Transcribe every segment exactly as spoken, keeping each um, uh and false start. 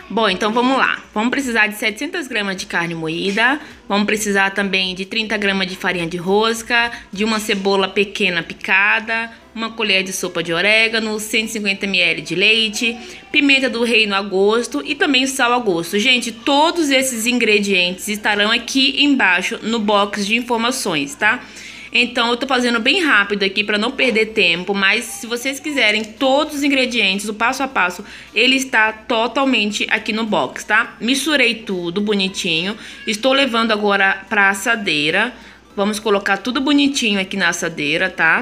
Bom, então vamos lá. Vamos precisar de setecentas gramas de carne moída. Vamos precisar também de trinta gramas de farinha de rosca, de uma cebola pequena picada, uma colher de sopa de orégano, cento e cinquenta mililitros de leite, pimenta do reino a gosto e também sal a gosto. Gente, todos esses ingredientes estarão aqui embaixo no box de informações, tá? Então, eu tô fazendo bem rápido aqui para não perder tempo, mas se vocês quiserem todos os ingredientes, o passo a passo, ele está totalmente aqui no box, tá? Misturei tudo bonitinho, estou levando agora para assadeira. Vamos colocar tudo bonitinho aqui na assadeira, tá?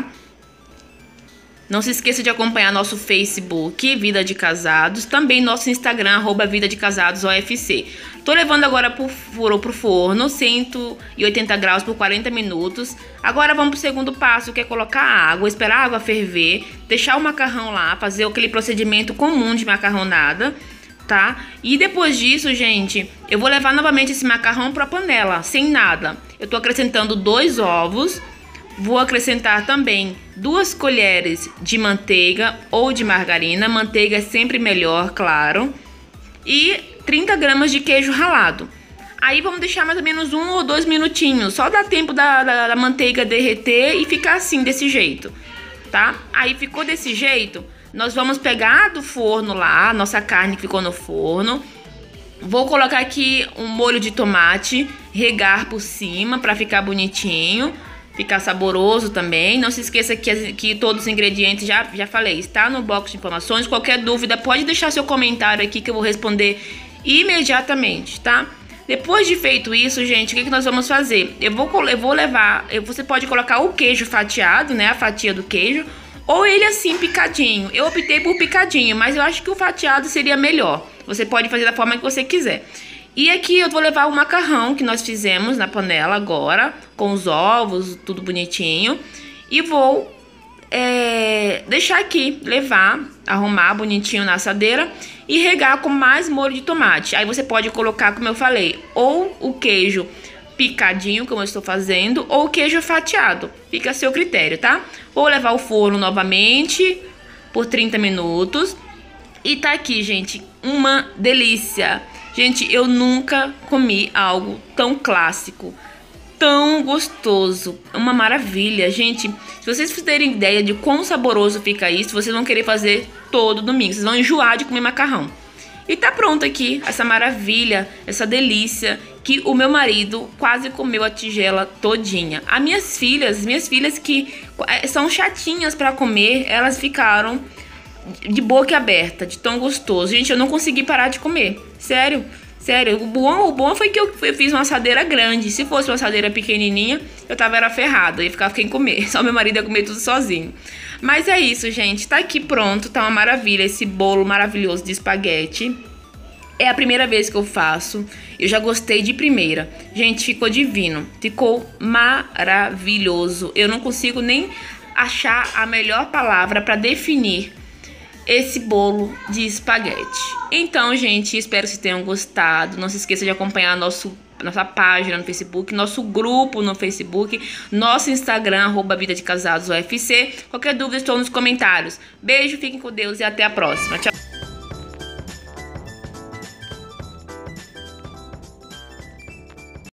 Não se esqueça de acompanhar nosso Facebook, Vida de Casados, também nosso Instagram, arroba Vida de Casados O F C. Tô levando agora pro, pro forno, cento e oitenta graus por quarenta minutos. Agora vamos pro segundo passo, que é colocar a água, esperar a água ferver, deixar o macarrão lá, fazer aquele procedimento comum de macarronada, tá? E depois disso, gente, eu vou levar novamente esse macarrão pra panela, sem nada. Eu tô acrescentando dois ovos. Vou acrescentar também duas colheres de manteiga ou de margarina. Manteiga é sempre melhor, claro. E trinta gramas de queijo ralado. Aí vamos deixar mais ou menos um ou dois minutinhos. Só dá tempo da, da, da manteiga derreter e ficar assim, desse jeito, tá? Aí ficou desse jeito. Nós vamos pegar do forno lá, nossa carne que ficou no forno. Vou colocar aqui um molho de tomate, regar por cima para ficar bonitinho. Ficar saboroso também. Não se esqueça que, que todos os ingredientes, já, já falei, está no box de informações. Qualquer dúvida, pode deixar seu comentário aqui que eu vou responder imediatamente, tá? Depois de feito isso, gente, o que, que nós vamos fazer? Eu vou, eu vou levar, eu, você pode colocar o queijo fatiado, né? A fatia do queijo, ou ele assim picadinho. Eu optei por picadinho, mas eu acho que o fatiado seria melhor. Você pode fazer da forma que você quiser. E aqui eu vou levar o macarrão que nós fizemos na panela agora, com os ovos, tudo bonitinho. E vou é, deixar aqui, levar, arrumar bonitinho na assadeira e regar com mais molho de tomate. Aí você pode colocar, como eu falei, ou o queijo picadinho, como eu estou fazendo, ou o queijo fatiado. Fica a seu critério, tá? Vou levar ao forno novamente por trinta minutos. E tá aqui, gente, uma delícia. Gente, eu nunca comi algo tão clássico, tão gostoso, uma maravilha. Gente, se vocês terem ideia de quão saboroso fica isso, vocês vão querer fazer todo domingo. Vocês vão enjoar de comer macarrão. E tá pronto aqui, essa maravilha, essa delícia, que o meu marido quase comeu a tigela todinha. As minhas filhas, minhas filhas que são chatinhas pra comer, elas ficaram de boca aberta, de tão gostoso. Gente, eu não consegui parar de comer. Sério, sério. O bom, o bom foi que eu, eu fiz uma assadeira grande. Se fosse uma assadeira pequenininha, eu tava era ferrada. Eu ia ficar sem comer. Só meu marido ia comer tudo sozinho. Mas é isso, gente. Tá aqui pronto. Tá uma maravilha esse bolo maravilhoso de espaguete. É a primeira vez que eu faço. Eu já gostei de primeira. Gente, ficou divino. Ficou maravilhoso. Eu não consigo nem achar a melhor palavra pra definir esse bolo de espaguete. Então, gente, espero que vocês tenham gostado. Não se esqueça de acompanhar nosso, nossa página no Facebook, nosso grupo no Facebook, nosso Instagram, arroba Vida de Casados U F C. Qualquer dúvida, estou nos comentários. Beijo, fiquem com Deus e até a próxima. Tchau.